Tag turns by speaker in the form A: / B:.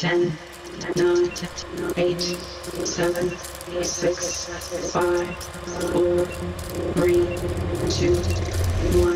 A: 10, 9, 8, 7, 6, 5, 4, 3, 2, 1.